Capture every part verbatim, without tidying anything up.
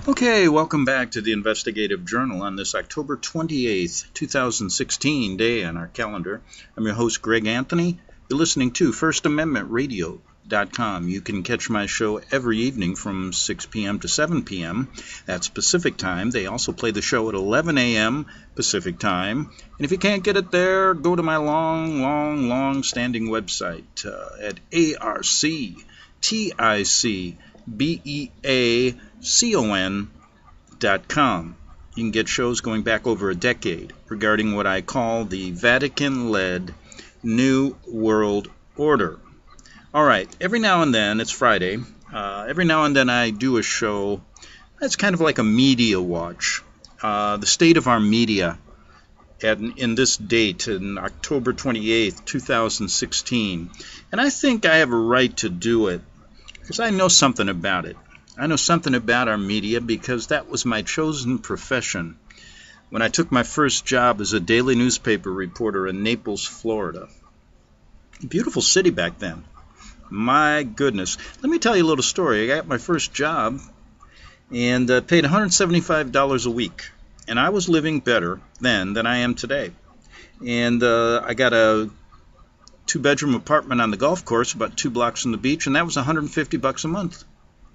Okay, welcome back to the Investigative Journal on this October twenty-eighth, two thousand sixteen day on our calendar. I'm your host, Greg Anthony. You're listening to First Amendment Radio dot com. You can catch my show every evening from six p.m. to seven p.m. That's Pacific Time. They also play the show at eleven a.m. Pacific Time. And if you can't get it there, go to my long, long, long standing website uh, at A R C T I C B E A C O N dot com. You can get shows going back over a decade regarding what I call the Vatican-led New World Order. All right, every now and then, it's Friday, uh, every now and then I do a show that's kind of like a media watch. Uh, the state of our media at, in this date, in October twenty-eighth, two thousand sixteen. And I think I have a right to do it because I know something about it. I know something about our media because that was my chosen profession when I took my first job as a daily newspaper reporter in Naples, Florida. Beautiful city back then. My goodness. Let me tell you a little story. I got my first job and uh, paid one hundred seventy-five dollars a week. And I was living better then than I am today. And uh, I got a two-bedroom apartment on the golf course about two blocks from the beach, and that was one hundred fifty bucks a month.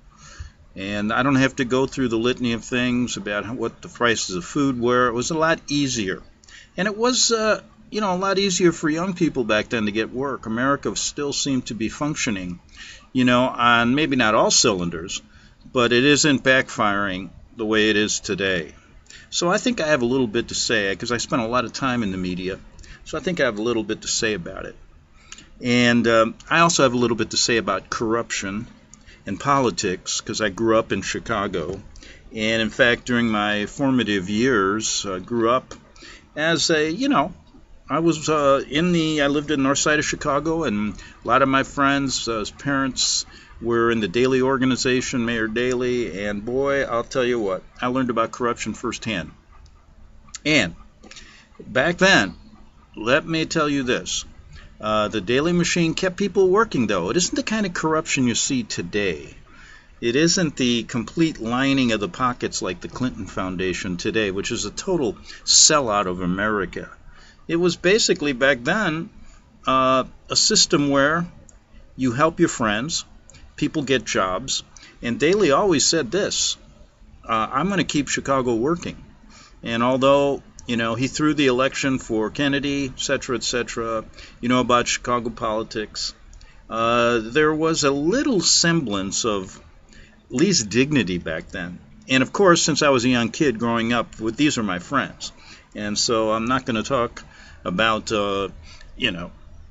And I don't have to go through the litany of things about what the prices of food were. It was a lot easier. And it was, uh, you know, a lot easier for young people back then to get work. America still seemed to be functioning, you know, on maybe not all cylinders, but it isn't backfiring the way it is today. So I think I have a little bit to say, because I spent a lot of time in the media. So I think I have a little bit to say about it. And um, I also have a little bit to say about corruption and politics, because I grew up in Chicago. And in fact, during my formative years, I grew up as a, you know, I was uh, in the, I lived in the north side of Chicago, and a lot of my friends, uh, parents, were in the Daley organization, Mayor Daley, and boy, I'll tell you what, I learned about corruption firsthand. And back then, let me tell you this. Uh, the Daley machine kept people working, though. It isn't the kind of corruption you see today. It isn't the complete lining of the pockets like the Clinton Foundation today, which is a total sellout of America. It was basically, back then, uh, a system where you help your friends, people get jobs, and Daley always said this, uh, I'm going to keep Chicago working. And although You know, he threw the election for Kennedy, et cetera, et cetera. You know about Chicago politics. Uh, there was a little semblance of at least dignity back then. And of course, since I was a young kid growing up, with these are my friends. And so I'm not going to talk about, uh, you know,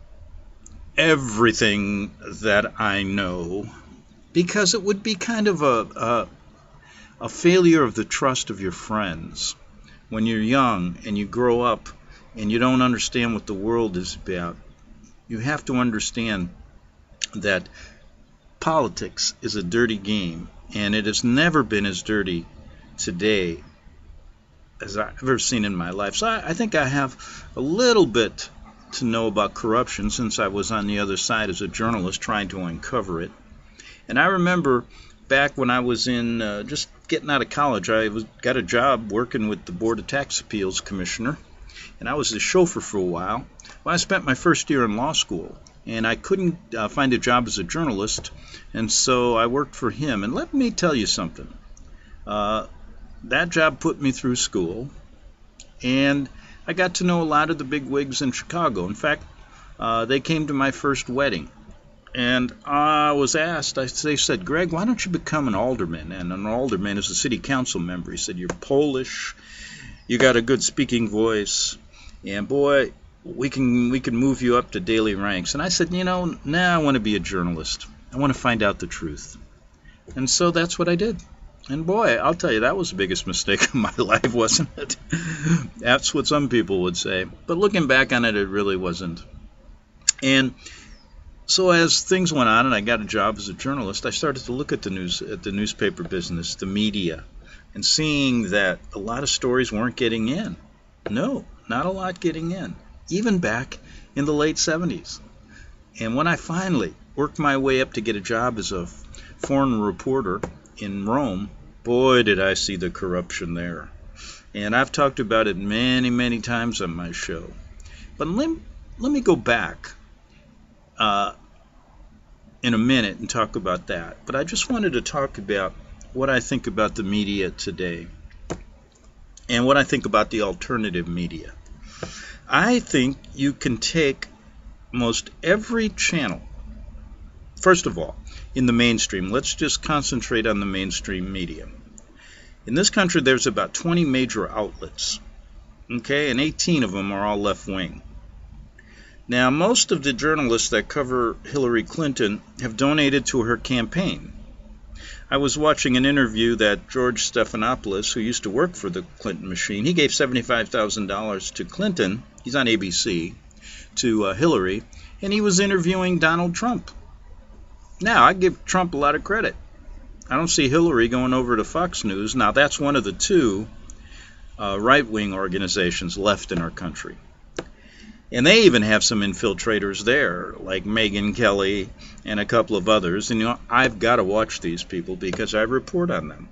everything that I know, because it would be kind of a, a, a failure of the trust of your friends. When you're young and you grow up and you don't understand what the world is about, you have to understand that politics is a dirty game, and it has never been as dirty today as I've ever seen in my life. So I, I think I have a little bit to know about corruption since I was on the other side as a journalist trying to uncover it. And I remember back when I was in uh, just getting out of college, I was, got a job working with the Board of Tax Appeals Commissioner, and I was the chauffeur for a while. Well, I spent my first year in law school, and I couldn't uh, find a job as a journalist, and so I worked for him. And let me tell you something. Uh, that job put me through school, and I got to know a lot of the big wigs in Chicago. In fact, uh, they came to my first wedding. And I was asked, I, they said, Greg, why don't you become an alderman? And an alderman is a city council member. He said, you're Polish, you got a good speaking voice, and boy, we can we can move you up to daily ranks. And I said, you know, now I want to be a journalist. I want to find out the truth. And so that's what I did. And boy, I'll tell you, that was the biggest mistake of my life, wasn't it? That's what some people would say. But looking back on it, it really wasn't. And so as things went on and I got a job as a journalist, I started to look at the news, at the newspaper business, the media, and seeing that a lot of stories weren't getting in. No, not a lot getting in, even back in the late seventies. And when I finally worked my way up to get a job as a foreign reporter in Rome, Boy, did I see the corruption there. And I've talked about it many, many times on my show. But let, let me go back uh, in a minute and talk about that. But I just wanted to talk about what I think about the media today and what I think about the alternative media. I think you can take most every channel, first of all, in the mainstream. Let's just concentrate on the mainstream media. In this country, there's about twenty major outlets, okay, and eighteen of them are all left-wing. Now, most of the journalists that cover Hillary Clinton have donated to her campaign. I was watching an interview that George Stephanopoulos, who used to work for the Clinton machine, he gave seventy-five thousand dollars to Clinton, he's on A B C, to uh, Hillary, and he was interviewing Donald Trump. Now, I give Trump a lot of credit. I don't see Hillary going over to Fox News. Now, that's one of the two uh, right-wing organizations left in our country. And they even have some infiltrators there, like Megyn Kelly and a couple of others. And you know, I've got to watch these people because I report on them.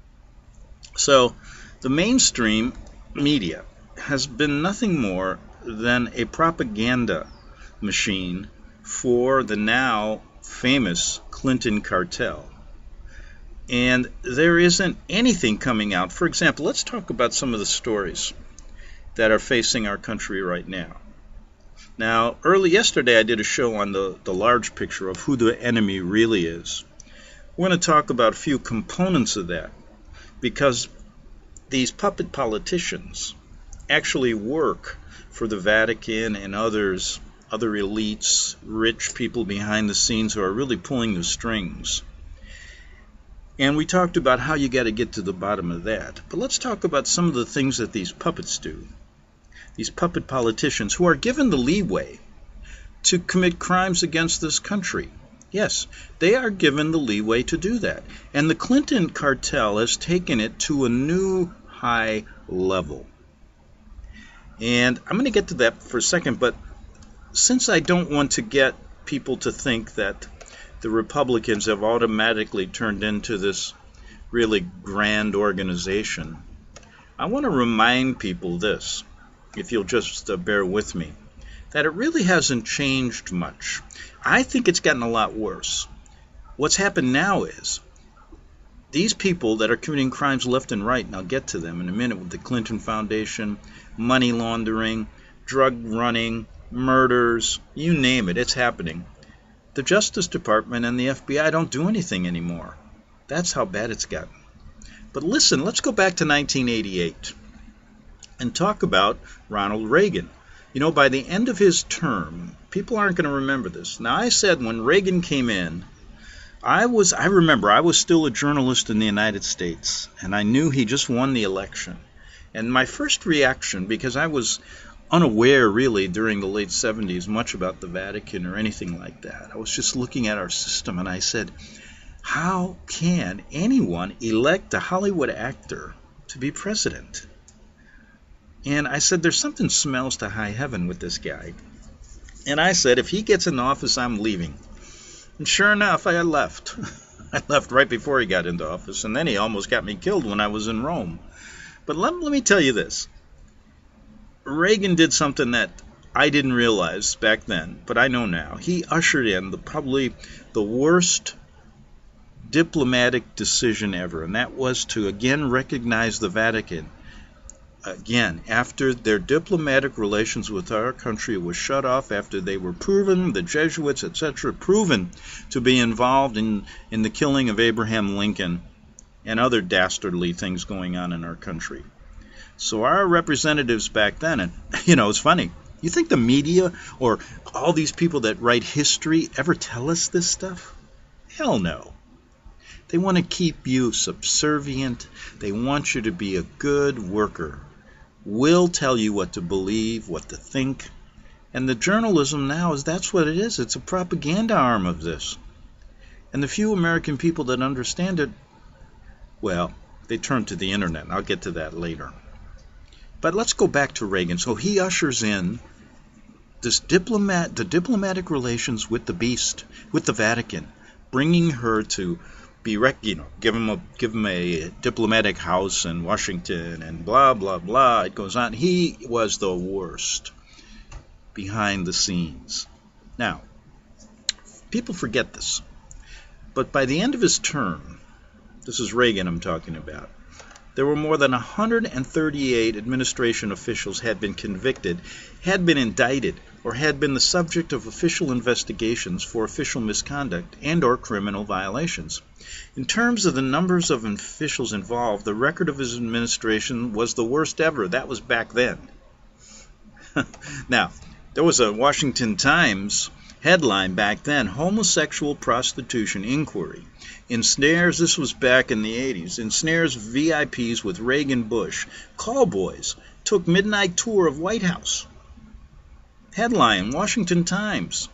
So, the mainstream media has been nothing more than a propaganda machine for the now famous Clinton cartel. And there isn't anything coming out. For example, let's talk about some of the stories that are facing our country right now. Now, early yesterday I did a show on the, the large picture of who the enemy really is. We're going to talk about a few components of that, because these puppet politicians actually work for the Vatican and others, other elites, rich people behind the scenes who are really pulling the strings. And we talked about how you got to get to the bottom of that. But let's talk about some of the things that these puppets do. These puppet politicians who are given the leeway to commit crimes against this country. Yes, they are given the leeway to do that. And the Clinton cartel has taken it to a new high level. And I'm going to get to that for a second, but since I don't want to get people to think that the Republicans have automatically turned into this really grand organization, I want to remind people this, if you'll just uh, bear with me, that it really hasn't changed much. I think it's gotten a lot worse. What's happened now is these people that are committing crimes left and right, and I'll get to them in a minute, with the Clinton Foundation, money laundering, drug running, murders, you name it, it's happening. The Justice Department and the F B I don't do anything anymore. That's how bad it's gotten. But listen, let's go back to nineteen eighty-eight and talk about Ronald Reagan. You know, by the end of his term, people aren't going to remember this. Now, I said when Reagan came in, I was, I remember, I was still a journalist in the United States, and I knew he just won the election. And my first reaction, because I was unaware really during the late seventies much about the Vatican or anything like that. I was just looking at our system and I said, how can anyone elect a Hollywood actor to be president? And I said, there's something smells to high heaven with this guy. And I said, if he gets in office, I'm leaving. And sure enough, I left. I left right before he got into office, and then he almost got me killed when I was in Rome. But let, let me tell you this. Reagan did something that I didn't realize back then, but I know now. He ushered in the probably the worst diplomatic decision ever, and that was to again recognize the Vatican. Again, after their diplomatic relations with our country was shut off, after they were proven, the Jesuits, et cetera, proven to be involved in, in the killing of Abraham Lincoln and other dastardly things going on in our country. So our representatives back then, and you know, it's funny, you think the media or all these people that write history ever tell us this stuff? Hell no. They want to keep you subservient. They want you to be a good worker. We'll tell you what to believe, what to think. And the journalism now is that's what it is. It's a propaganda arm of this. And the few American people that understand it, well, they turn to the internet. And I'll get to that later. But let's go back to Reagan. So he ushers in this diplomat, the diplomatic relations with the beast, with the Vatican, bringing her to be rec- you know, give him a give him a diplomatic house in Washington and blah blah blah. It goes on. He was the worst behind the scenes. Now, people forget this, but by the end of his term, this is Reagan I'm talking about, there were more than one hundred thirty-eight administration officials had been convicted, had been indicted, or had been the subject of official investigations for official misconduct and or criminal violations. In terms of the numbers of officials involved, the record of his administration was the worst ever. That was back then. Now, there was a Washington Times headline back then, homosexual prostitution inquiry. Ensnares, this was back in the eighties, ensnares V I Ps with Reagan Bush. Callboys took midnight tour of White House. Headline, Washington Times.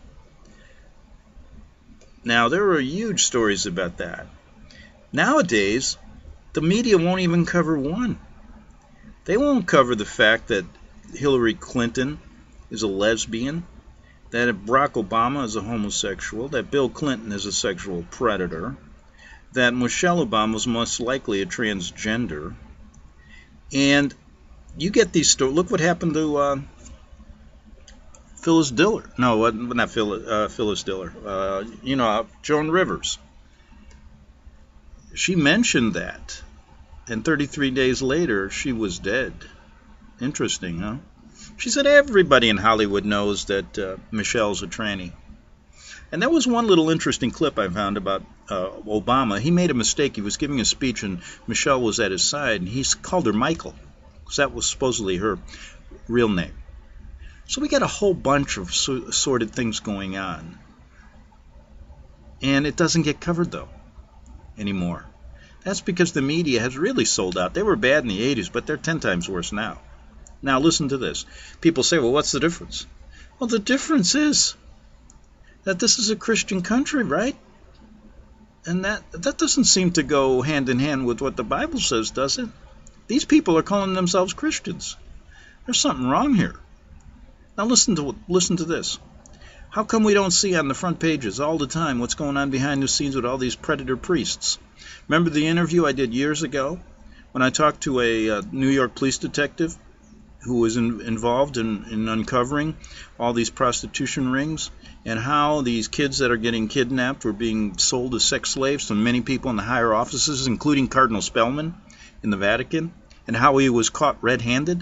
Now, there were huge stories about that. Nowadays, the media won't even cover one. They won't cover the fact that Hillary Clinton is a lesbian, that Barack Obama is a homosexual, that Bill Clinton is a sexual predator, that Michelle Obama was most likely a transgender. And you get these stories. Look what happened to uh, Phyllis Diller. No, not Phyllis, uh, Phyllis Diller. Uh, you know, Joan Rivers. She mentioned that, and thirty-three days later, she was dead. Interesting, huh? She said everybody in Hollywood knows that uh, Michelle's a tranny. And that was one little interesting clip I found about uh, Obama. He made a mistake. He was giving a speech, and Michelle was at his side, and he called her Michael, because that was supposedly her real name. So we got a whole bunch of so- sordid things going on. And it doesn't get covered, though, anymore. That's because the media has really sold out. They were bad in the eighties, but they're ten times worse now. Now listen to this. People say, well, what's the difference? Well, the difference is that this is a Christian country, right? And that that doesn't seem to go hand in hand with what the Bible says, does it? These people are calling themselves Christians. There's something wrong here. Now listen to listen to this. How come we don't see on the front pages all the time what's going on behind the scenes with all these predator priests? Remember the interview I did years ago when I talked to a uh, New York police detective who was in, involved in, in uncovering all these prostitution rings, and how these kids that are getting kidnapped were being sold as sex slaves to many people in the higher offices, including Cardinal Spellman in the Vatican, and how he was caught red-handed?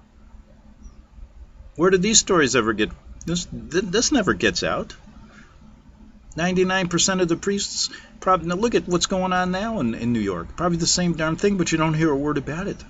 Where did these stories ever get? This, this never gets out. ninety-nine percent of the priests, probably, now look at what's going on now in, in New York. Probably the same darn thing, but you don't hear a word about it.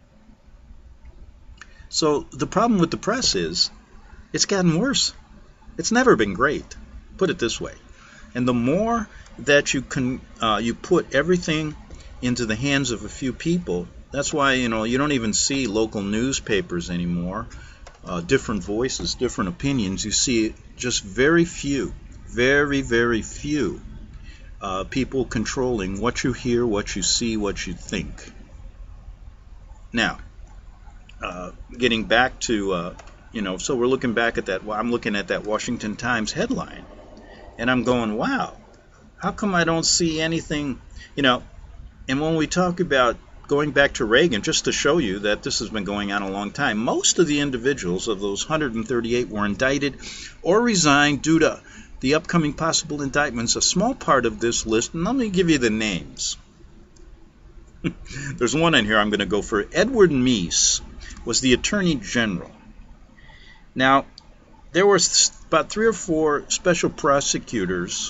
So the problem with the press is it's gotten worse. It's never been great, put it this way. And the more that you can uh, you put everything into the hands of a few people, that's why, you know, you don't even see local newspapers anymore, uh, different voices, different opinions. You see just very few, very, very few uh, people controlling what you hear, what you see, what you think. Now, Uh, getting back to, uh, you know, so we're looking back at that, well, I'm looking at that Washington Times headline, and I'm going, wow, how come I don't see anything, you know, and when we talk about going back to Reagan, just to show you that this has been going on a long time, most of the individuals of those one hundred thirty-eight were indicted or resigned due to the upcoming possible indictments. A small part of this list, and let me give you the names. There's one in here I'm going to go for. Edward Meese was the Attorney General. Now, there were about three or four special prosecutors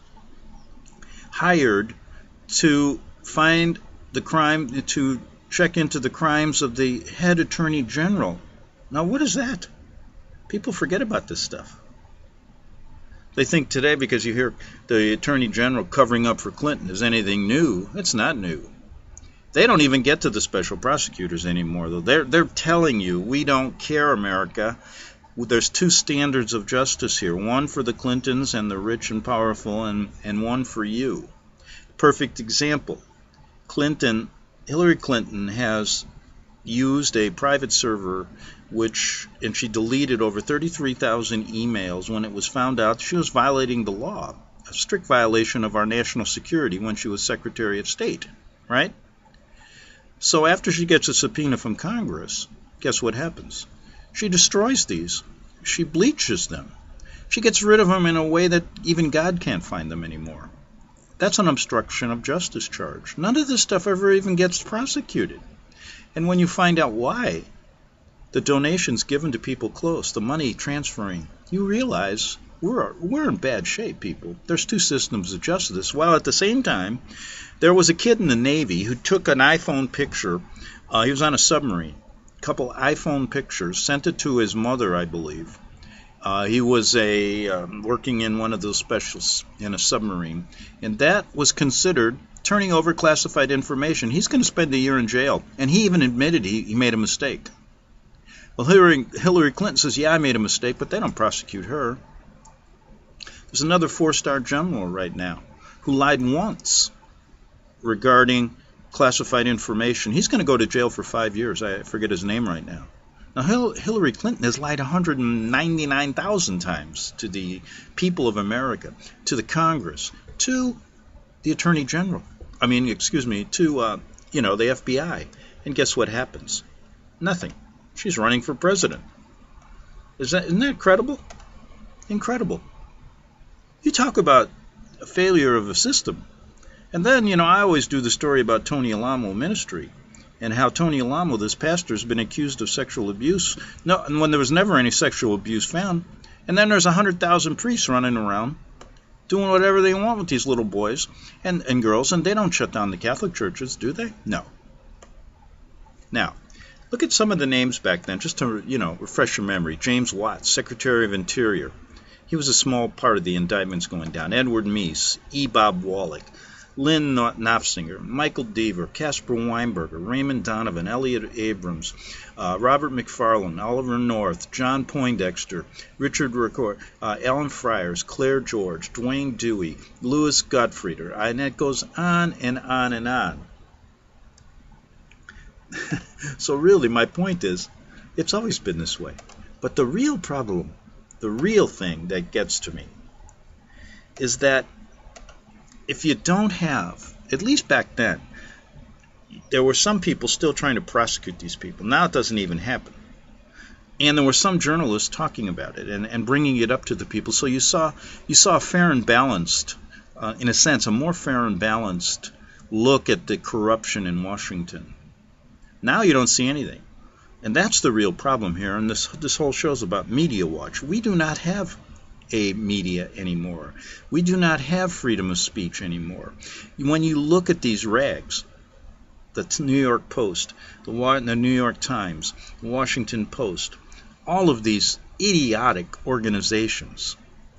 hired to find the crime, to check into the crimes of the head Attorney General. Now, what is that? People forget about this stuff. They think today, because you hear the Attorney General covering up for Clinton, is anything new. It's not new. They don't even get to the special prosecutors anymore, though. They're, they're telling you, we don't care, America. There's two standards of justice here, one for the Clintons and the rich and powerful, and, and one for you. Perfect example. Clinton, Hillary Clinton has used a private server, which, and she deleted over thirty-three thousand emails when it was found out she was violating the law a strict violation of our national security when she was Secretary of State, right? So after she gets a subpoena from Congress, guess what happens? She destroys these. She bleaches them. She gets rid of them in a way that even God can't find them anymore. That's an obstruction of justice charge. None of this stuff ever even gets prosecuted. And when you find out why, the donations given to people close, the money transferring, you realize we're, we're in bad shape, people. There's two systems of justice. While at the same time, there was a kid in the Navy who took an iPhone picture. Uh, he was on a submarine. A couple iPhone pictures, sent it to his mother, I believe. Uh, he was a um, working in one of those specials in a submarine, and that was considered turning over classified information. He's going to spend a year in jail, and he even admitted he, he made a mistake. Well, Hillary, Hillary Clinton says, yeah, I made a mistake, but they don't prosecute her. There's another four-star general right now who lied once regarding classified information. He's going to go to jail for five years. I forget his name right now. Now, Hillary Clinton has lied one hundred ninety-nine thousand times to the people of America, to the Congress, to the Attorney General. I mean, excuse me, to, uh, you know, the F B I. And guess what happens? Nothing. She's running for president. Is that, isn't that credible? Incredible. You talk about a failure of a system. And then, you know, I always do the story about Tony Alamo Ministry, and how Tony Alamo, this pastor, has been accused of sexual abuse. No, and when there was never any sexual abuse found. And then there's one hundred thousand priests running around doing whatever they want with these little boys and, and girls, and they don't shut down the Catholic churches, do they? No. Now, look at some of the names back then, just to, you know, refresh your memory. James Watts, Secretary of Interior. He was a small part of the indictments going down. Edward Meese, E. Bob Wallach, Lynn Nofsinger, Michael Deaver, Caspar Weinberger, Raymond Donovan, Elliot Abrams, uh, Robert McFarland, Oliver North, John Poindexter, Richard Ricord, uh, Alan Friars, Claire George, Dwayne Dewey, Louis Gottfrieder, and it goes on and on and on. So really, my point is, it's always been this way. But the real problem, the real thing that gets to me, is that if you don't have, at least back then, there were some people still trying to prosecute these people. Now it doesn't even happen. And there were some journalists talking about it and, and bringing it up to the people. So you saw you saw a fair and balanced, uh, in a sense, a more fair and balanced look at the corruption in Washington. Now you don't see anything. And that's the real problem here. And this, this whole show's about Media Watch. We do not have a media anymore. We do not have freedom of speech anymore. When you look at these rags, the New York Post, the, the New York Times, the Washington Post, all of these idiotic organizations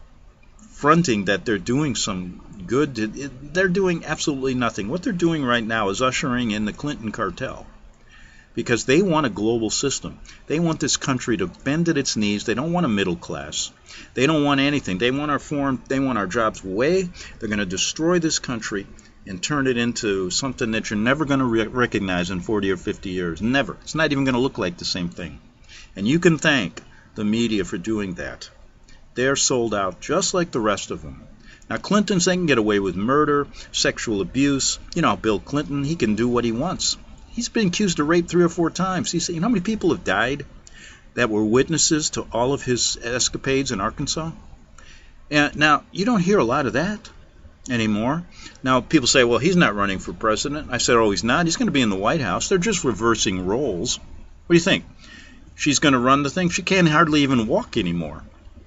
fronting that they're doing some good, they're doing absolutely nothing. What they're doing right now is ushering in the Clinton cartel. Because they want a global system. They want this country to bend at its knees. They don't want a middle class. They don't want anything. They want our foreign, they want our jobs away. They're going to destroy this country and turn it into something that you're never going to re recognize in forty or fifty years. Never. It's not even going to look like the same thing. And you can thank the media for doing that. They're sold out just like the rest of them. Now, Clintons, they can get away with murder, sexual abuse. You know, Bill Clinton, he can do what he wants. He's been accused of rape three or four times. He's, you know how many people have died that were witnesses to all of his escapades in Arkansas? And now, you don't hear a lot of that anymore. Now, people say, well, he's not running for president. I said, oh, he's not. He's going to be in the White House. They're just reversing roles. What do you think? She's going to run the thing? She can't hardly even walk anymore.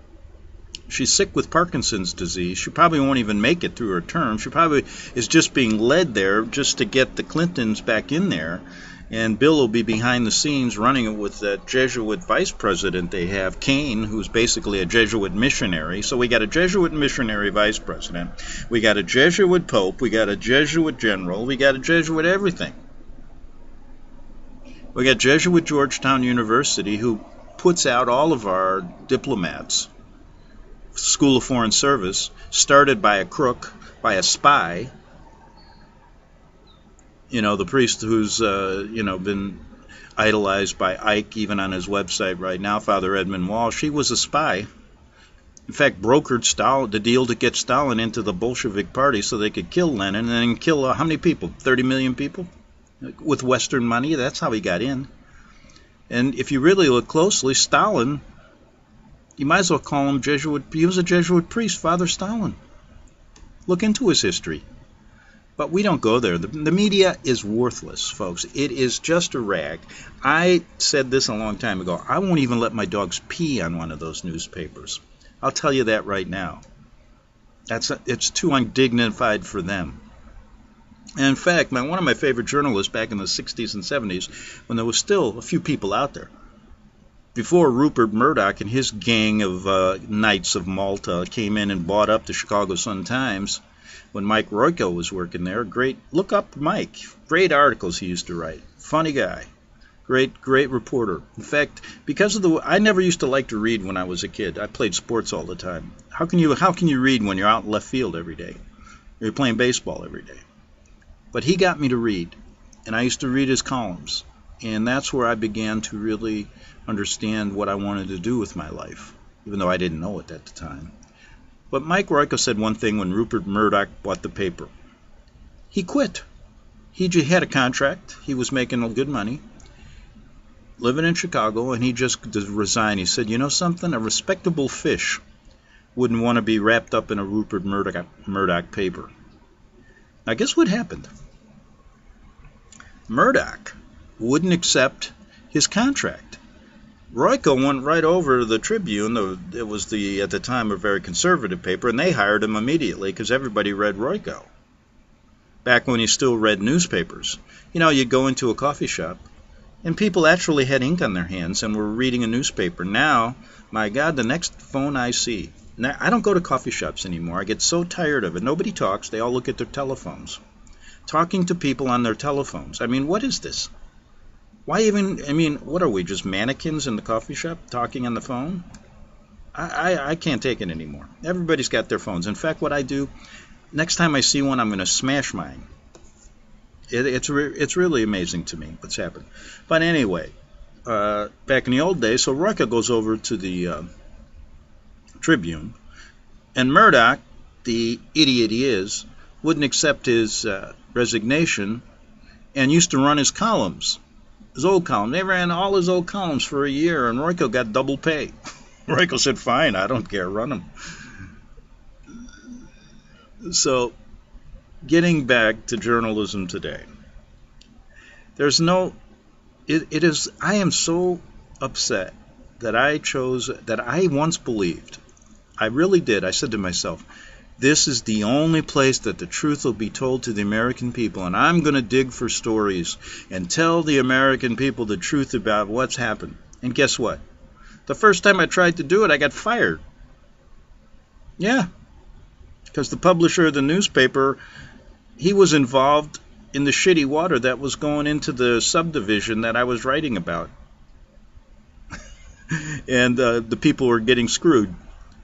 She's sick with Parkinson's disease. She probably won't even make it through her term. She probably is just being led there just to get the Clintons back in there. And Bill will be behind the scenes running it with that Jesuit vice president they have, Kane, who's basically a Jesuit missionary. So we got a Jesuit missionary vice president. We got a Jesuit pope. We got a Jesuit general. We got a Jesuit everything. We got Jesuit Georgetown University, who puts out all of our diplomats. School of Foreign Service, started by a crook, by a spy. You know, the priest who's, uh, you know, been idolized by Ike, even on his website right now, Father Edmund Walsh, he was a spy. In fact, brokered Stalin, the deal to get Stalin into the Bolshevik Party so they could kill Lenin and then kill uh, how many people? thirty million people? With Western money, that's how he got in. And if you really look closely, Stalin, you might as well call him Jesuit. He was a Jesuit priest, Father Stalin. Look into his history. But we don't go there. The, the media is worthless, folks. It is just a rag. I said this a long time ago. I won't even let my dogs pee on one of those newspapers. I'll tell you that right now. That's it's too undignified for them. And in fact, my, one of my favorite journalists back in the sixties and seventies, when there was still a few people out there, before Rupert Murdoch and his gang of uh, Knights of Malta came in and bought up the Chicago Sun-Times, when Mike Royko was working there, great, look up Mike, great articles he used to write, funny guy, great, great reporter. In fact, because of the, I never used to like to read when I was a kid. I played sports all the time. How can you, how can you read when you're out in left field every day? You're playing baseball every day. But he got me to read, and I used to read his columns, and that's where I began to really understand what I wanted to do with my life, even though I didn't know it at the time. But Mike Royko said one thing when Rupert Murdoch bought the paper. He quit. He had a contract. He was making good money, living in Chicago, and he just resigned. He said, you know something? A respectable fish wouldn't want to be wrapped up in a Rupert Murdoch, Murdoch paper. Now, guess what happened? Murdoch wouldn't accept his contract. Royko went right over to the Tribune. It was the at the time a very conservative paper, and they hired him immediately because everybody read Royko. Back when he still read newspapers. You know, you'd go into a coffee shop, and people actually had ink on their hands and were reading a newspaper. Now, my God, the next phone I see. Now, I don't go to coffee shops anymore. I get so tired of it. Nobody talks. They all look at their telephones. Talking to people on their telephones. I mean, what is this? Why even, I mean, what are we, just mannequins in the coffee shop talking on the phone? I, I, I can't take it anymore. Everybody's got their phones. In fact, what I do, next time I see one, I'm going to smash mine. It, it's, re, it's really amazing to me what's happened. But anyway, uh, back in the old days, so Royko goes over to the uh, Tribune, and Murdoch, the idiot he is, wouldn't accept his uh, resignation and used to run his columns. His old column. They ran all his old columns for a year, and Royko got double pay. Royko said, fine, I don't care, run them. So, getting back to journalism today. There's no, it, it is, I am so upset that I chose, that I once believed, I really did, I said to myself, this is the only place that the truth will be told to the American people, and I'm going to dig for stories and tell the American people the truth about what's happened. And guess what? The first time I tried to do it, I got fired. Yeah, because the publisher of the newspaper, he was involved in the shitty water that was going into the subdivision that I was writing about. And uh, the people were getting screwed.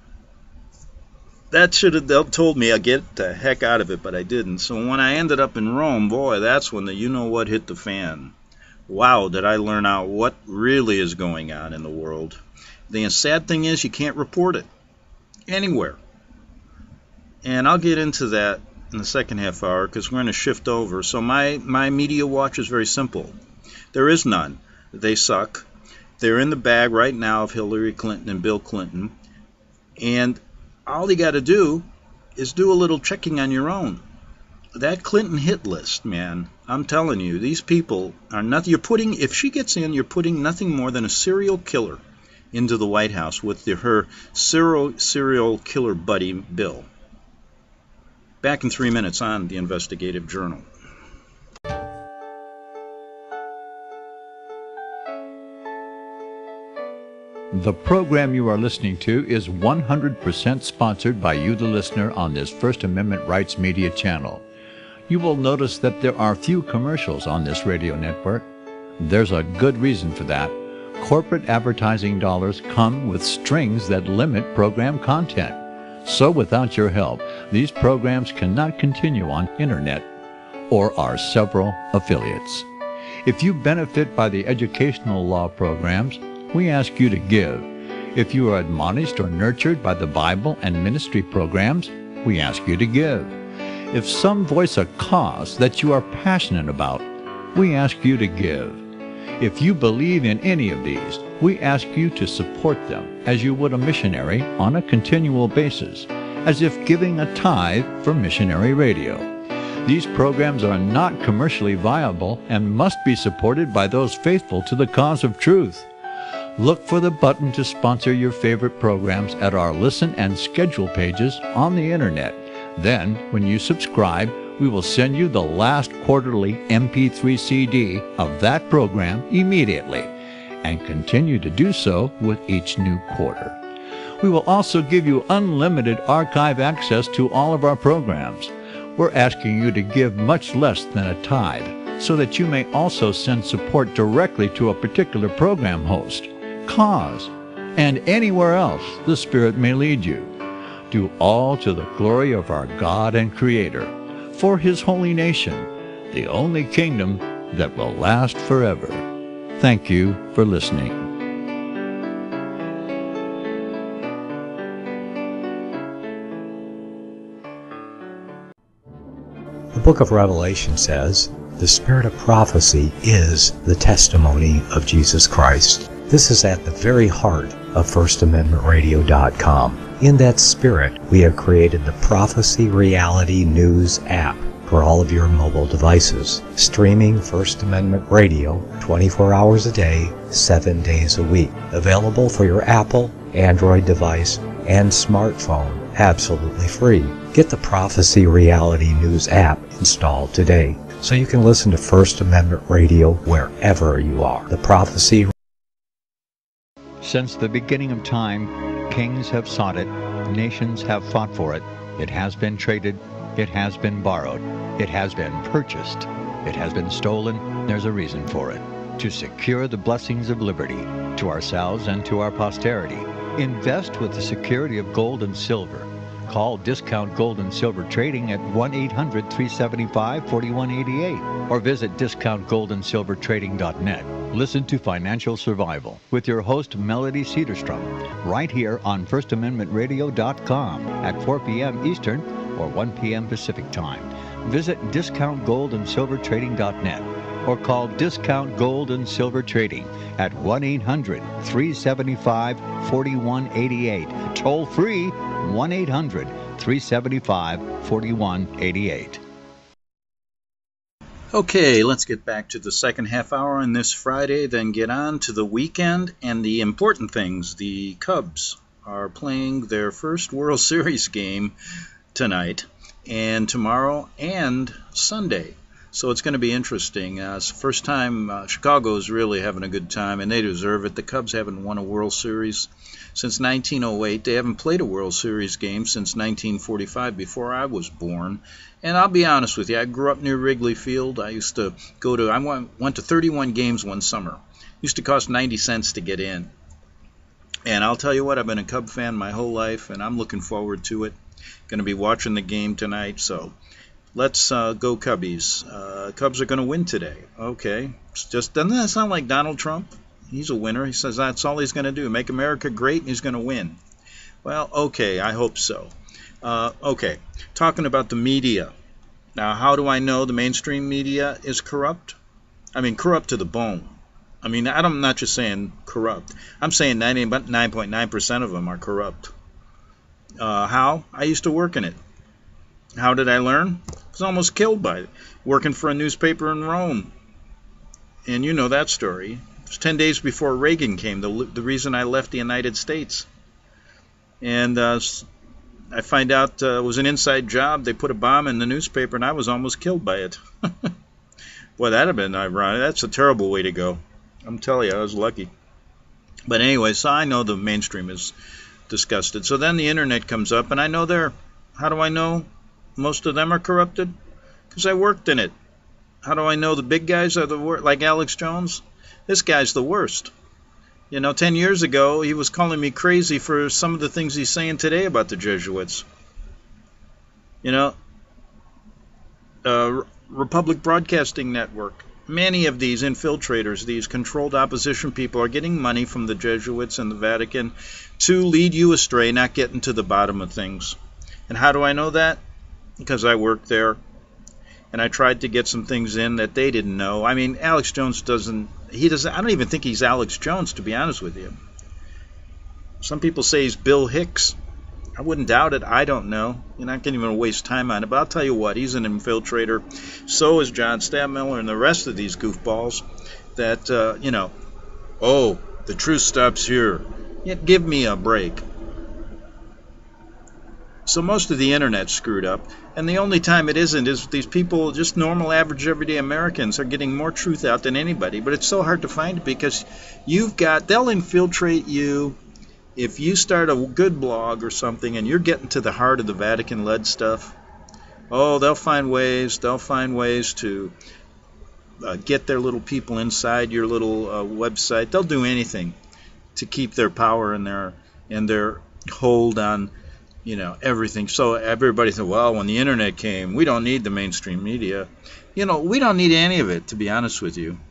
That should have told me I'd get the heck out of it, but I didn't. So when I ended up in Rome, boy, that's when the you-know-what hit the fan. Wow, did I learn out what really is going on in the world. The sad thing is you can't report it anywhere. And I'll get into that in the second half hour because we're going to shift over. So my, my media watch is very simple. There is none. They suck. They're in the bag right now of Hillary Clinton and Bill Clinton. And all you got to do is do a little checking on your own. That Clinton hit list, man, I'm telling you, these people are nothing. You're putting, if she gets in, you're putting nothing more than a serial killer into the White House with the, her serial, serial killer buddy, Bill. Back in three minutes on the Investigative Journal. The program you are listening to is one hundred percent sponsored by you, the listener, on this First Amendment Rights Media channel. You will notice that there are few commercials on this radio network. There's a good reason for that. Corporate advertising dollars come with strings that limit program content. So without your help, these programs cannot continue on internet or our several affiliates. If you benefit by the educational law programs, we ask you to give. If you are admonished or nurtured by the Bible and ministry programs, we ask you to give. If some voice a cause that you are passionate about, we ask you to give. If you believe in any of these, we ask you to support them as you would a missionary on a continual basis, as if giving a tithe for missionary radio. These programs are not commercially viable and must be supported by those faithful to the cause of truth. Look for the button to sponsor your favorite programs at our listen and schedule pages on the internet. Then, when you subscribe, we will send you the last quarterly M P three C D of that program immediately, and continue to do so with each new quarter. We will also give you unlimited archive access to all of our programs. We're asking you to give much less than a tithe, so that you may also send support directly to a particular program host, cause, and anywhere else the Spirit may lead you. Do all to the glory of our God and Creator, for His holy nation, the only kingdom that will last forever. Thank you for listening. The book of Revelation says, "The spirit of prophecy is the testimony of Jesus Christ." This is at the very heart of First Amendment Radio dot com. In that spirit, we have created the Prophecy Reality News app for all of your mobile devices, streaming First Amendment Radio twenty-four hours a day, seven days a week. Available for your Apple, Android device, and smartphone, absolutely free. Get the Prophecy Reality News app installed today, so you can listen to First Amendment Radio wherever you are. The Prophecy. Since the beginning of time, kings have sought it, nations have fought for it. It has been traded, it has been borrowed, it has been purchased, it has been stolen. There's a reason for it. To secure the blessings of liberty to ourselves and to our posterity, invest with the security of gold and silver. Call Discount Gold and Silver Trading at one eight hundred, three seven five, four one eight eight or visit discount gold and silver trading dot net. Listen to Financial Survival with your host Melody Cedarstrom right here on First Amendment Radio dot com at four p.m. Eastern or one p.m. Pacific Time. Visit discount gold and silver trading dot net or call Discount Gold and Silver Trading at one eight hundred, three seven five, four one eight eight. Toll free one eight hundred, three seven five, four one eight eight. Okay, let's get back to the second half hour on this Friday, then get on to the weekend and the important things. The Cubs are playing their first World Series game tonight and tomorrow and Sunday. So it's going to be interesting. Uh, it's the first time uh, Chicago's really having a good time, and they deserve it. The Cubs haven't won a World Series since nineteen oh eight. They haven't played a World Series game since nineteen forty-five, before I was born. And I'll be honest with you, I grew up near Wrigley Field. I used to go to, I went, went to thirty-one games one summer. It used to cost ninety cents to get in. And I'll tell you what, I've been a Cub fan my whole life, and I'm looking forward to it. Going to be watching the game tonight, so let's uh, go Cubbies. Uh, Cubs are going to win today. Okay. It's just, doesn't that sound like Donald Trump? He's a winner. He says that's all he's going to do, make America great, and he's going to win. Well, okay, I hope so. Uh, okay, talking about the media. Now, how do I know the mainstream media is corrupt? I mean, corrupt to the bone. I mean, I'm not just saying corrupt. I'm saying ninety-nine point nine percent of them are corrupt. Uh, how? I used to work in it. How did I learn? I was almost killed by it. Working for a newspaper in Rome. And you know that story. It was ten days before Reagan came, the, the reason I left the United States. And uh, I find out uh, it was an inside job. They put a bomb in the newspaper, and I was almost killed by it. Boy, that'd have been ironic. That's a terrible way to go. I'm telling you, I was lucky. But anyway, so I know the mainstream is disgusted. So then the internet comes up, and I know they're, how do I know most of them are corrupted? Because I worked in it. How do I know the big guys are the worst? Like Alex Jones? This guy's the worst. You know, ten years ago, he was calling me crazy for some of the things he's saying today about the Jesuits. You know, uh, Republic Broadcasting Network. many of these infiltrators, these controlled opposition people, are getting money from the Jesuits and the Vatican to lead you astray, not getting to the bottom of things. And how do I know that? Because I worked there, and I tried to get some things in that they didn't know. I mean, Alex Jones doesn't, he doesn't, I don't even think he's Alex Jones, to be honest with you. Some people say he's Bill Hicks. I wouldn't doubt it. I don't know. You're not going to even waste time on it. But I'll tell you what, he's an infiltrator. So is John Stadtmiller and the rest of these goofballs that, uh, you know, oh, the truth stops here. Yeah, give me a break. So most of the internet's screwed up. And the only time it isn't is these people, just normal, average, everyday Americans, are getting more truth out than anybody. But it's so hard to find it because you've got, they'll infiltrate you. If you start a good blog or something and you're getting to the heart of the Vatican-led stuff, oh, they'll find ways, they'll find ways to uh, get their little people inside your little uh, website. They'll do anything to keep their power and their and their hold on, you know, everything. So everybody said, well, when the internet came, we don't need the mainstream media. You know, we don't need any of it, to be honest with you.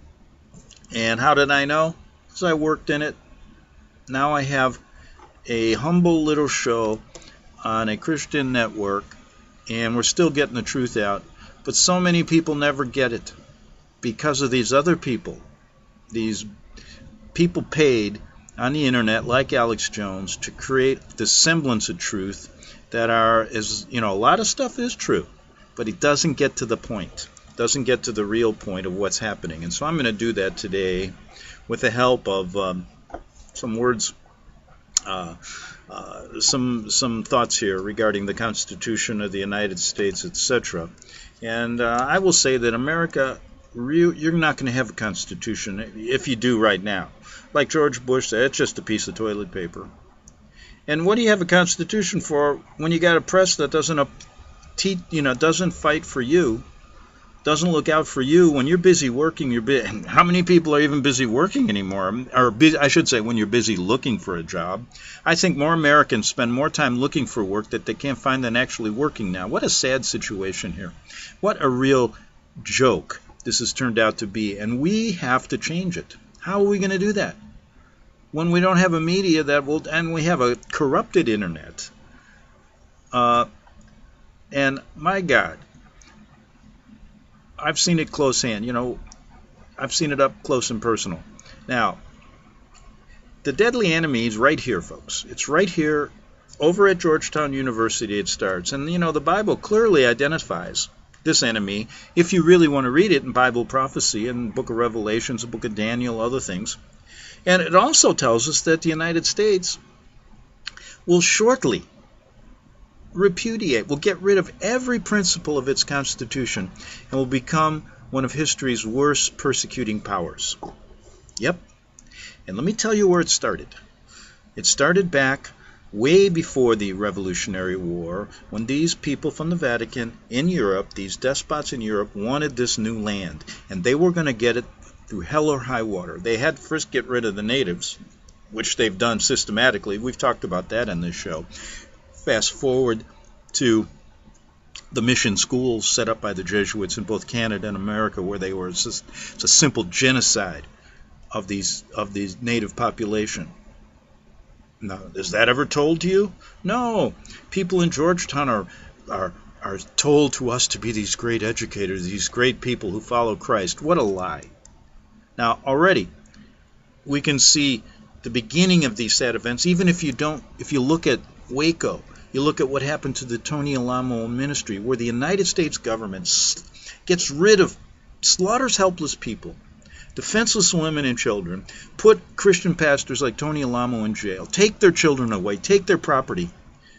And how did I know? Because I worked in it. Now I have a humble little show on a Christian network, and we're still getting the truth out. But so many people never get it because of these other people. These people paid on the internet, like Alex Jones, to create the semblance of truth that are, is, you know, a lot of stuff is true, but it doesn't get to the point, doesn't get to the real point of what's happening. And so I'm going to do that today with the help of um, some words, uh, uh, some some thoughts here regarding the Constitution of the United States, et cetera. And uh, I will say that America, you're not going to have a Constitution if you do right now. Like George Bush said, it's just a piece of toilet paper. And what do you have a Constitution for when you got a press that doesn't, you know, doesn't fight for you, doesn't look out for you when you're busy working? You're busy. How many people are even busy working anymore? Or I should say, when you're busy looking for a job. I think more Americans spend more time looking for work that they can't find than actually working now. What a sad situation here. What a real joke this has turned out to be. And we have to change it. How are we going to do that when we don't have a media that will, and we have a corrupted internet? Uh, and my God, I've seen it close hand. You know, I've seen it up close and personal. Now, the deadly enemy is right here, folks. It's right here over at Georgetown University. It starts. And, you know, the Bible clearly identifies this enemy, if you really want to read it in Bible prophecy and Book of Revelations, the Book of Daniel, other things. And it also tells us that the United States will shortly repudiate, will get rid of every principle of its Constitution, and will become one of history's worst persecuting powers. Yep. And let me tell you where it started. It started back way before the Revolutionary War, when these people from the Vatican in Europe, these despots in Europe, wanted this new land, and they were going to get it through hell or high water. They had to first get rid of the natives, which they've done systematically. We've talked about that in this show. Fast forward to the mission schools set up by the Jesuits in both Canada and America, where they were, it's, just, it's a simple genocide of these of these native population. Now, is that ever told to you? No. People in Georgetown are, are, are told to us to be these great educators, these great people who follow Christ. What a lie. Now, already, we can see the beginning of these sad events, even if you don't, if you look at Waco, you look at what happened to the Tony Alamo ministry, where the United States government gets rid of, slaughters helpless people, defenseless women and children, put Christian pastors like Tony Alamo in jail, take their children away, take their property.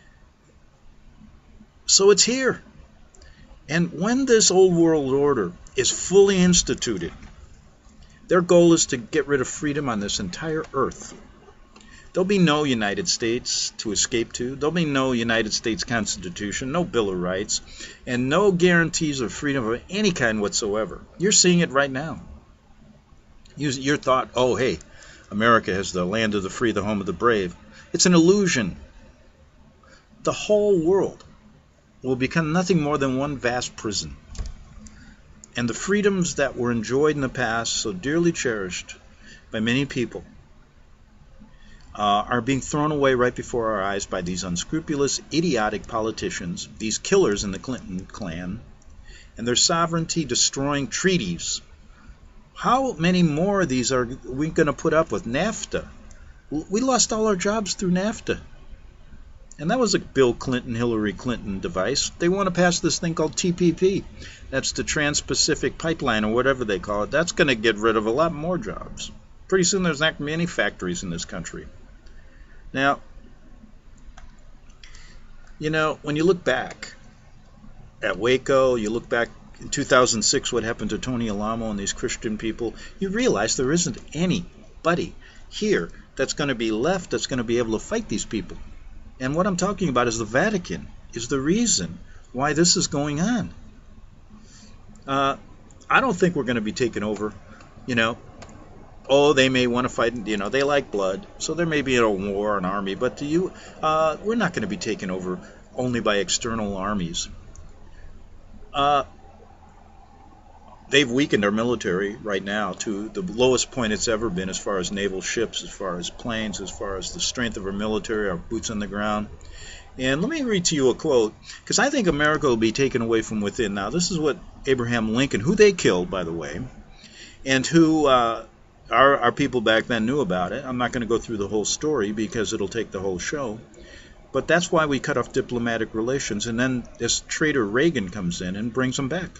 So it's here. And when this old world order is fully instituted, their goal is to get rid of freedom on this entire earth. There'll be no United States to escape to. There'll be no United States Constitution, no Bill of Rights, and no guarantees of freedom of any kind whatsoever. You're seeing it right now. Your thought, oh, hey, America is the land of the free, the home of the brave. It's an illusion. The whole world will become nothing more than one vast prison. And the freedoms that were enjoyed in the past, so dearly cherished by many people, uh, are being thrown away right before our eyes by these unscrupulous, idiotic politicians, these killers in the Clinton clan, and their sovereignty-destroying treaties. How many more of these are we going to put up with? NAFTA. We lost all our jobs through NAFTA. And that was a Bill Clinton, Hillary Clinton device. They want to pass this thing called T P P. That's the Trans-Pacific Pipeline, or whatever they call it. That's going to get rid of a lot more jobs. Pretty soon there's not going to be any factories in this country. Now, you know, when you look back at Waco, you look back in two thousand six, what happened to Tony Alamo and these Christian people, you realize there isn't anybody here that's going to be left that's going to be able to fight these people. And what I'm talking about is the Vatican is the reason why this is going on. Uh, I don't think we're going to be taken over, you know. Oh, they may want to fight, you know, they like blood, so there may be a war, an army, but to you, uh, we're not going to be taken over only by external armies. Uh, they've weakened our military right now to the lowest point it's ever been as far as naval ships, as far as planes, as far as the strength of our military, our boots on the ground. And let me read to you a quote, because I think America will be taken away from within. Now, this is what Abraham Lincoln, who they killed, by the way, and who uh, our, our people back then knew about it. I'm not going to go through the whole story because it'll take the whole show. But that's why we cut off diplomatic relations, and then this traitor Reagan comes in and brings them back.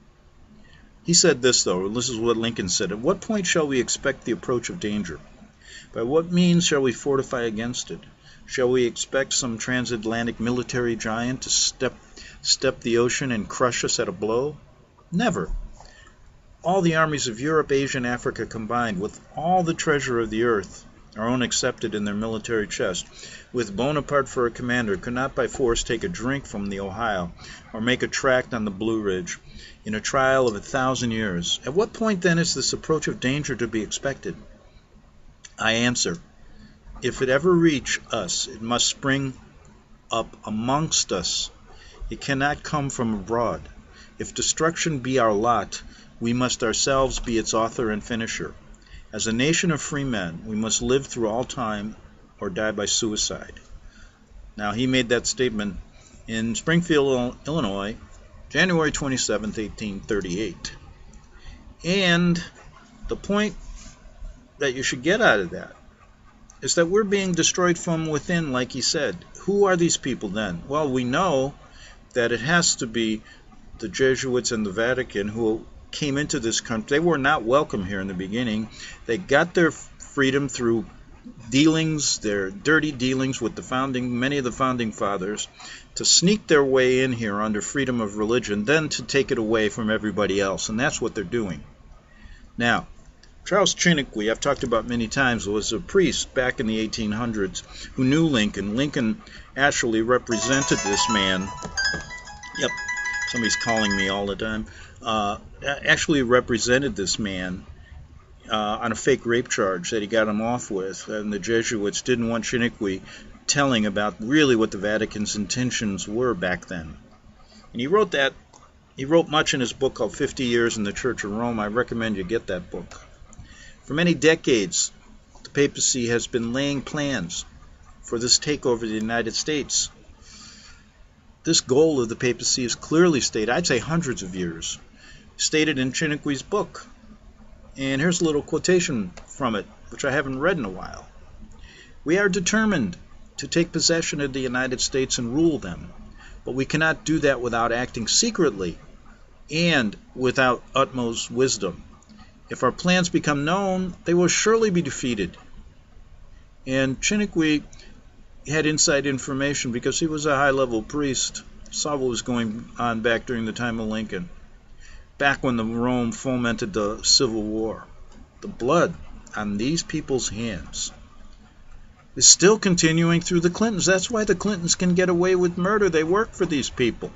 He said this, though, and this is what Lincoln said: "At what point shall we expect the approach of danger? By what means shall we fortify against it? Shall we expect some transatlantic military giant to step, step the ocean and crush us at a blow? Never. All the armies of Europe, Asia, and Africa combined, with all the treasure of the earth, our own accepted in their military chest, with Bonaparte for a commander, could not by force take a drink from the Ohio, or make a tract on the Blue Ridge, in a trial of a thousand years. At what point then is this approach of danger to be expected? I answer, if it ever reach us, it must spring up amongst us. It cannot come from abroad. If destruction be our lot, we must ourselves be its author and finisher. As a nation of free men, we must live through all time or die by suicide." Now, he made that statement in Springfield, Illinois, January twenty-seventh, eighteen thirty-eight. And the point that you should get out of that is that we're being destroyed from within, like he said. Who are these people then? Well, we know that it has to be the Jesuits and the Vatican who came into this country. They were not welcome here in the beginning. They got their freedom through dealings, their dirty dealings with the founding, many of the founding fathers, to sneak their way in here under freedom of religion, then to take it away from everybody else. And that's what they're doing. Now, Charles Chiniquy, I've talked about many times, was a priest back in the eighteen hundreds who knew Lincoln. Lincoln actually represented this man. Yep, somebody's calling me all the time. Uh, actually represented this man uh, on a fake rape charge that he got him off with, and the Jesuits didn't want Chiniquy telling about really what the Vatican's intentions were back then. And he wrote that, he wrote much in his book called fifty years in the Church of Rome. I recommend you get that book. For many decades, the papacy has been laying plans for this takeover of the United States. This goal of the papacy is clearly stated, I'd say hundreds of years, stated in Chiniquy's book. And here's a little quotation from it, which I haven't read in a while. "We are determined to take possession of the United States and rule them, but we cannot do that without acting secretly and without utmost wisdom. If our plans become known, they will surely be defeated." And Chiniquy had inside information because he was a high-level priest, saw what was going on back during the time of Lincoln, back when the Rome fomented the Civil War. The blood on these people's hands is still continuing through the Clintons. That's why the Clintons can get away with murder. They work for these people.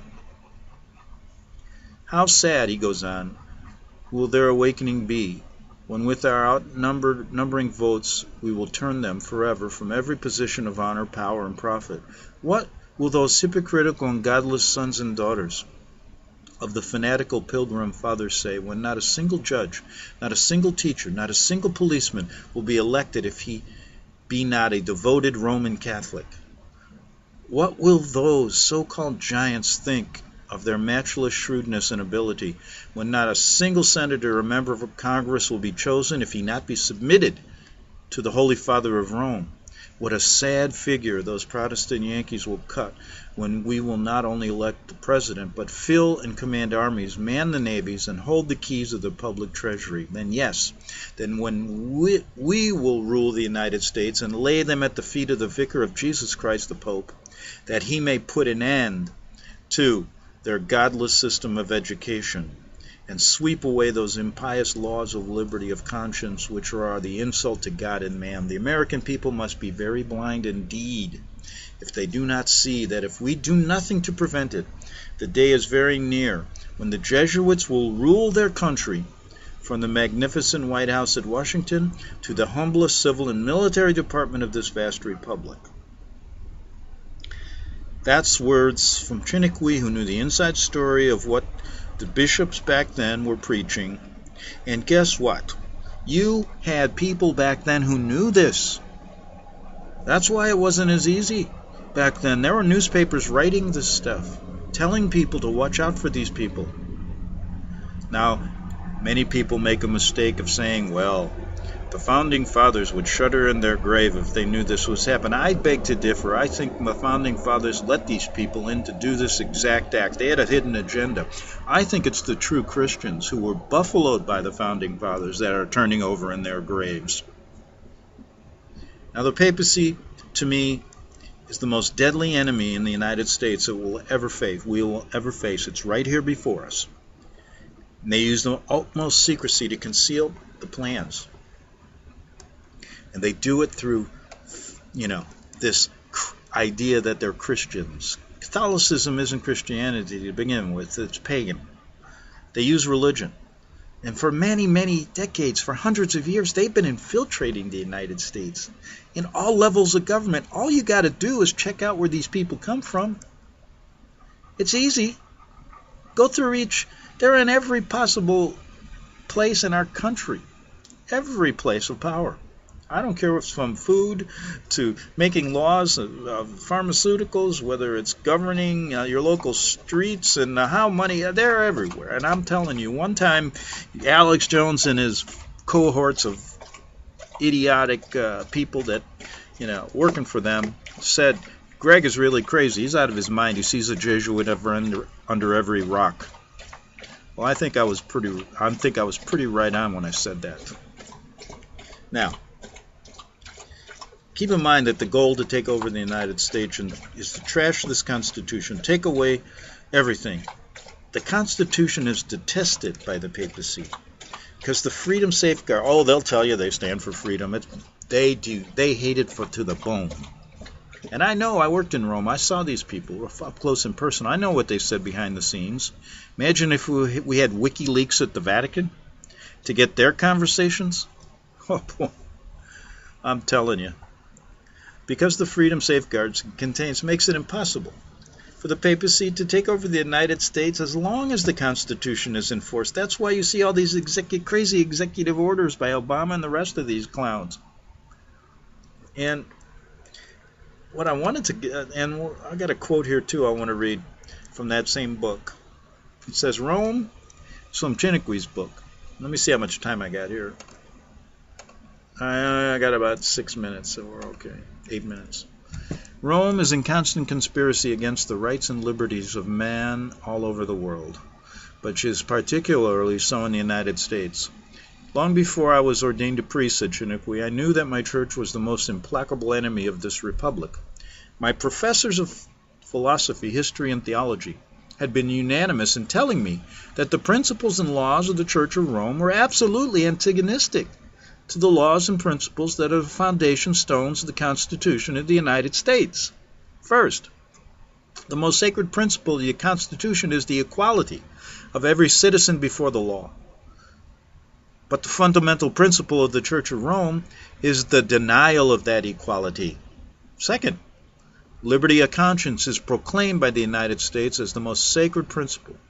"How sad," he goes on, "will their awakening be, when with our outnumbered numbering votes we will turn them forever from every position of honor, power, and profit. What will those hypocritical and godless sons and daughters of the fanatical Pilgrim Fathers say, when not a single judge, not a single teacher, not a single policeman will be elected if he be not a devoted Roman Catholic. What will those so-called giants think of their matchless shrewdness and ability when not a single senator or member of Congress will be chosen if he not be submitted to the Holy Father of Rome? What a sad figure those Protestant Yankees will cut when we will not only elect the president, but fill and command armies, man the navies, and hold the keys of the public treasury. Then yes, then when we, we will rule the United States and lay them at the feet of the Vicar of Jesus Christ the Pope, that he may put an end to their godless system of education, and sweep away those impious laws of liberty of conscience which are the insult to God and man. The American people must be very blind indeed if they do not see that if we do nothing to prevent it, the day is very near when the Jesuits will rule their country, from the magnificent White House at Washington to the humblest civil and military department of this vast republic. That's words from Chiniquy, who knew the inside story of what the bishops back then were preaching. And guess what? You had people back then who knew this. That's why it wasn't as easy back then. There were newspapers writing this stuff, telling people to watch out for these people. Now, many people make a mistake of saying, well, the Founding Fathers would shudder in their grave if they knew this was happening. I beg to differ. I think the Founding Fathers let these people in to do this exact act. They had a hidden agenda. I think it's the true Christians who were buffaloed by the Founding Fathers that are turning over in their graves. Now, the papacy, to me, is the most deadly enemy in the United States that we'll ever face. We will ever face. It's right here before us. And they use the utmost secrecy to conceal the plans. And they do it through, you know, this idea that they're Christians. Catholicism isn't Christianity to begin with. It's pagan. They use religion. And for many, many decades, for hundreds of years, they've been infiltrating the United States in all levels of government. All you got to do is check out where these people come from. It's easy. Go through each. They're in every possible place in our country. Every place of power. I don't care if it's from food to making laws of, of pharmaceuticals, whether it's governing uh, your local streets and uh, how money, uh, they're everywhere. And I'm telling you, one time Alex Jones and his cohorts of idiotic uh, people that, you know, working for them said, Greg is really crazy. He's out of his mind. He sees a Jesuit ever under, under every rock. Well, I think I was pretty, I think I was pretty right on when I said that. Now, keep in mind that the goal to take over the United States is to trash this Constitution, take away everything. The Constitution is detested by the papacy because the freedom safeguard, oh, they'll tell you they stand for freedom. It's, they do. They hate it for, to the bone. And I know, I worked in Rome. I saw these people up close in person. I know what they said behind the scenes. Imagine if we, we had WikiLeaks at the Vatican to get their conversations. Oh, boy. I'm telling you. Because the freedom safeguards contains makes it impossible for the papacy to take over the United States as long as the Constitution is enforced. That's why you see all these execu- crazy executive orders by Obama and the rest of these clowns. And what I wanted to get, and I got a quote here too I want to read from that same book. It says, Rome, it's from Chiniquy's book. Let me see how much time I got here. I got about six minutes, so we're okay. Eight minutes. Rome is in constant conspiracy against the rights and liberties of man all over the world, but is particularly so in the United States. Long before I was ordained a priest, said Chiniquy, I knew that my church was the most implacable enemy of this republic. My professors of philosophy, history, and theology had been unanimous in telling me that the principles and laws of the Church of Rome were absolutely antagonistic to the laws and principles that are the foundation stones of the Constitution of the United States. First, the most sacred principle of the Constitution is the equality of every citizen before the law. But the fundamental principle of the Church of Rome is the denial of that equality. Second, liberty of conscience is proclaimed by the United States as the most sacred principle.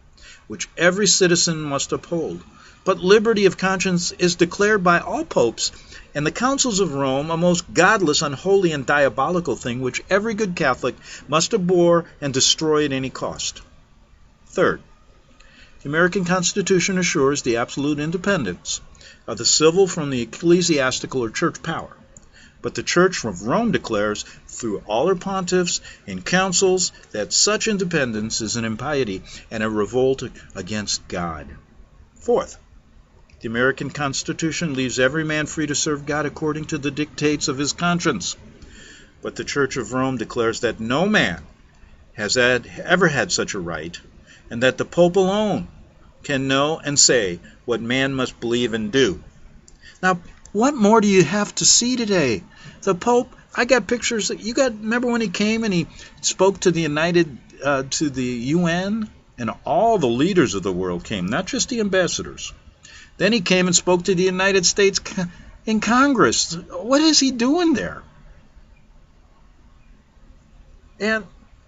which every citizen must uphold. But liberty of conscience is declared by all popes, and the councils of Rome a most godless, unholy, and diabolical thing, which every good Catholic must abhor and destroy at any cost. Third, the American Constitution assures the absolute independence of the civil from the ecclesiastical or church power. But the Church of Rome declares, through all her pontiffs and councils, that such independence is an impiety and a revolt against God. Fourth, the American Constitution leaves every man free to serve God according to the dictates of his conscience. But the Church of Rome declares that no man has had, ever had such a right, and that the Pope alone can know and say what man must believe and do. Now, what more do you have to see today? The Pope, I got pictures. You got, remember when he came and he spoke to the United, uh, to the U N? And all the leaders of the world came, not just the ambassadors. Then he came and spoke to the United States in Congress. What is he doing there? And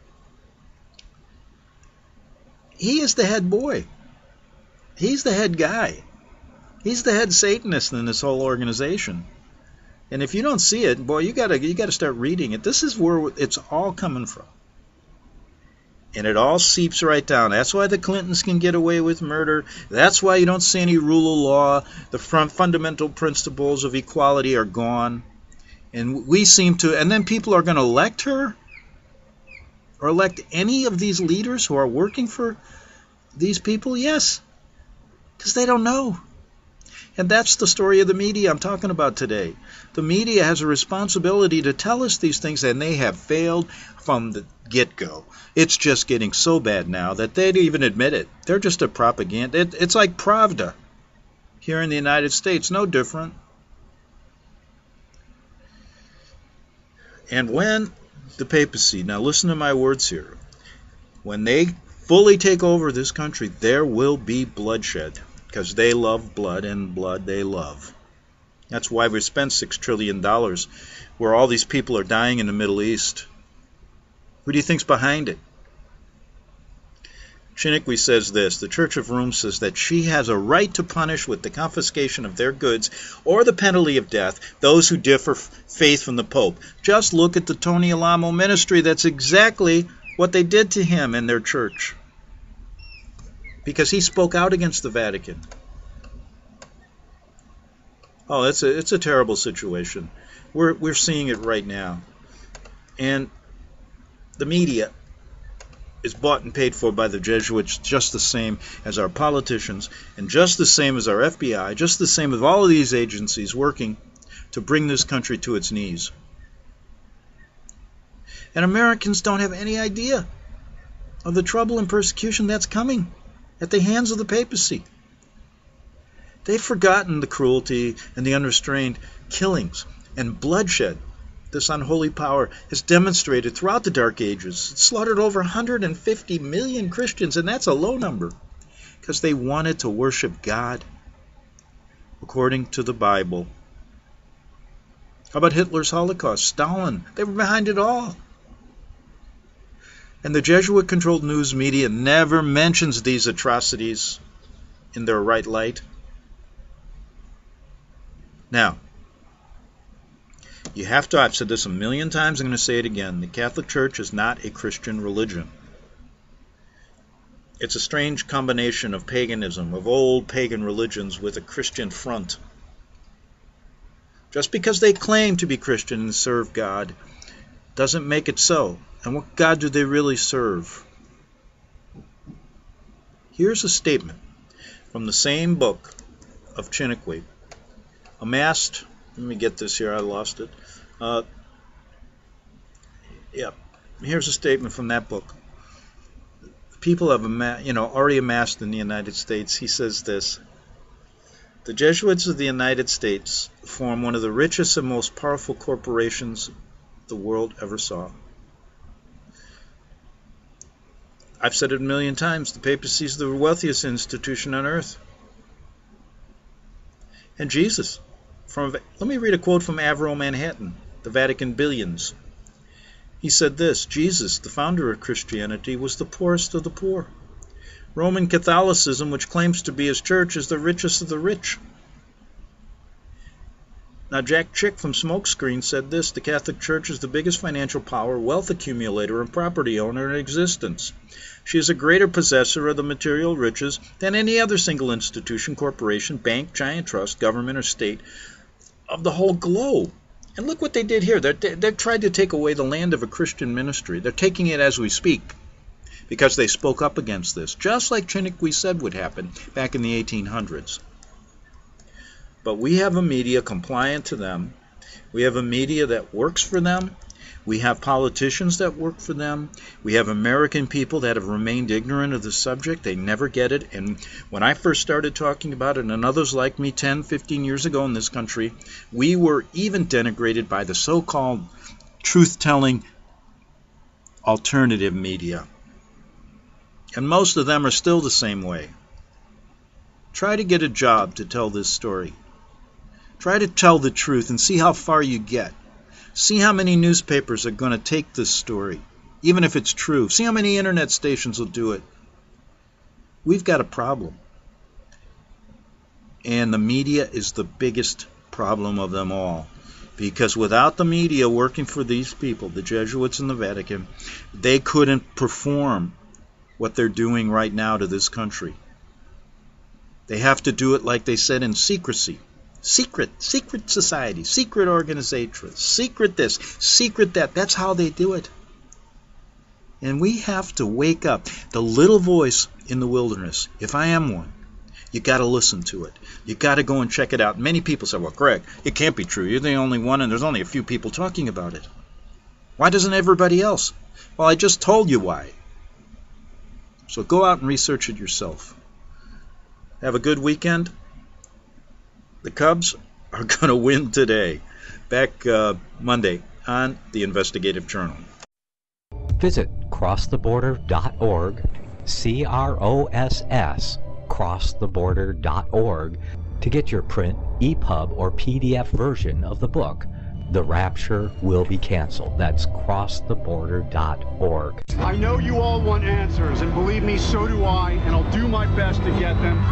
he is the head boy. He's the head guy. He's the head Satanist in this whole organization. And if you don't see it, boy, you gotta you gotta start reading it. This is where it's all coming from. And it all seeps right down. That's why the Clintons can get away with murder. That's why you don't see any rule of law. The fundamental principles of equality are gone. And we seem to, and then people are going to elect her or elect any of these leaders who are working for these people? Yes, because they don't know. And that's the story of the media I'm talking about today. The media has a responsibility to tell us these things, and they have failed from the get-go. It's just getting so bad now that they'd even admit it. They're just a propaganda. It, it's like Pravda here in the United States, no different. And when the papacy, now listen to my words here, when they fully take over this country, there will be bloodshed. Because they love blood, and blood they love. That's why we spent six trillion dollars where all these people are dying in the Middle East. Who do you think's behind it? Chiniquy says this, the Church of Rome says that she has a right to punish with the confiscation of their goods or the penalty of death those who differ faith from the Pope. Just look at the Tony Alamo ministry. That's exactly what they did to him in their church. Because he spoke out against the Vatican. Oh, it's a it's a terrible situation. We're we're seeing it right now, and the media is bought and paid for by the Jesuits, just the same as our politicians, and just the same as our F B I, just the same as all of these agencies working to bring this country to its knees. And Americans don't have any idea of the trouble and persecution that's coming at the hands of the papacy. They've forgotten the cruelty and the unrestrained killings and bloodshed this unholy power has demonstrated throughout the Dark Ages. It slaughtered over one hundred fifty million Christians, and that's a low number, because they wanted to worship God according to the Bible. How about Hitler's Holocaust? Stalin, they were behind it all. And the Jesuit-controlled news media never mentions these atrocities in their right light. Now, you have to, I've said this a million times, I'm going to say it again, the Catholic Church is not a Christian religion. It's a strange combination of paganism, of old pagan religions with a Christian front. Just because they claim to be Christian and serve God doesn't make it so. And what God do they really serve? Here's a statement from the same book of Chiniquy. Amassed, let me get this here, I lost it. Uh, yeah, here's a statement from that book. People have ama- you know, already amassed in the United States. He says this, the Jesuits of the United States form one of the richest and most powerful corporations the world ever saw. I've said it a million times, the papacy is the wealthiest institution on earth. And Jesus, from, let me read a quote from Avro Manhattan, the Vatican Billions. He said this, Jesus, the founder of Christianity, was the poorest of the poor. Roman Catholicism, which claims to be his church, is the richest of the rich. Now, Jack Chick from Smokescreen said this: the Catholic Church is the biggest financial power, wealth accumulator, and property owner in existence. She is a greater possessor of the material riches than any other single institution, corporation, bank, giant trust, government, or state of the whole globe. And look what they did here. They're, they've tried to take away the land of a Christian ministry. They're taking it as we speak because they spoke up against this, just like Chiniquy said would happen back in the eighteen hundreds. But we have a media compliant to them. We have a media that works for them. We have politicians that work for them. We have American people that have remained ignorant of the subject. They never get it. And when I first started talking about it, and others like me ten, fifteen years ago in this country, we were even denigrated by the so-called truth-telling alternative media. And most of them are still the same way. Try to get a job to tell this story. Try to tell the truth and see how far you get. See how many newspapers are going to take this story, even if it's true. See how many internet stations will do it. We've got a problem. And the media is the biggest problem of them all. Because without the media working for these people, the Jesuits and the Vatican, they couldn't perform what they're doing right now to this country. They have to do it, like they said, in secrecy. Secret, secret society, secret organizations, secret this, secret that. That's how they do it. And we have to wake up. The little voice in the wilderness, if I am one, you got to listen to it. You got to go and check it out. Many people say, well, Greg, it can't be true. You're the only one, and there's only a few people talking about it. Why doesn't everybody else? Well, I just told you why. So go out and research it yourself. Have a good weekend. The Cubs are going to win today. Back uh, Monday on the Investigative Journal. Visit cross the border dot org, C R O S S, cross the border dot org, to get your print, E P U B, or P D F version of the book, The Rapture Will Be Canceled. That's cross the border dot org. I know you all want answers, and believe me, so do I, and I'll do my best to get them.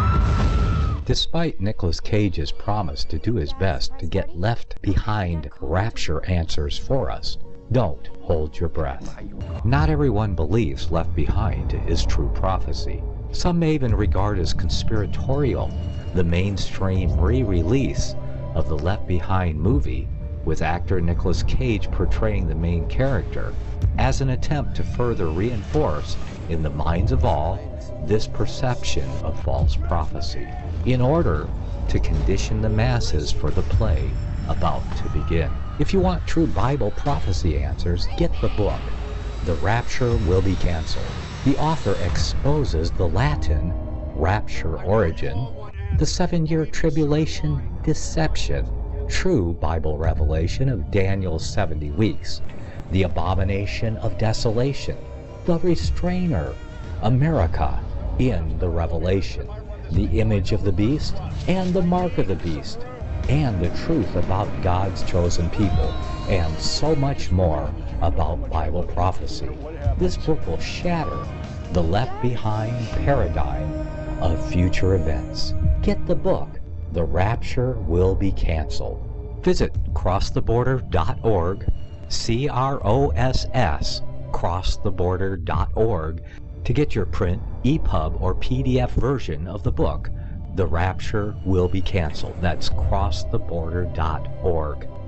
Despite Nicolas Cage's promise to do his best to get left behind rapture answers for us, don't hold your breath. Not everyone believes Left Behind is true prophecy. Some may even regard as conspiratorial the mainstream re-release of the Left Behind movie with actor Nicolas Cage portraying the main character as an attempt to further reinforce in the minds of all this perception of false prophecy, in order to condition the masses for the play about to begin. If you want true Bible prophecy answers, get the book, The Rapture Will Be Canceled. The author exposes the Latin rapture origin, the seven-year tribulation deception, true Bible revelation of Daniel's seventy weeks, the abomination of desolation, the restrainer, America in the Revelation, the image of the beast and the mark of the beast, and the truth about God's chosen people, and so much more about Bible prophecy. This book will shatter the Left Behind paradigm of future events. Get the book, The Rapture Will Be Canceled. Visit cross the border dot org, C R O S S, cross the border dot org, to get your print, E P U B, or P D F version of the book, The Rapture Will Be Canceled. That's cross the border dot org.